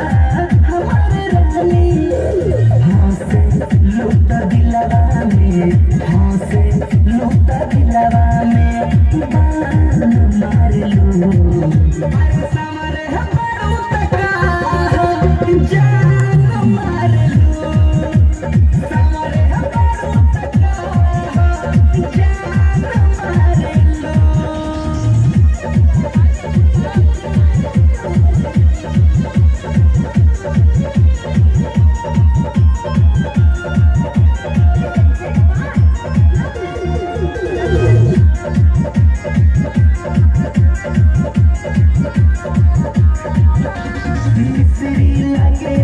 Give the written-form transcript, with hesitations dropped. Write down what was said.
हमारे रानी हंसे लुटा दिलवा में हंसे लुटा दिलवा में बान मार लो अरे सामरे हमारू तका जान मार लो सामरे हमारू तका जान मार लो मिस्री लगे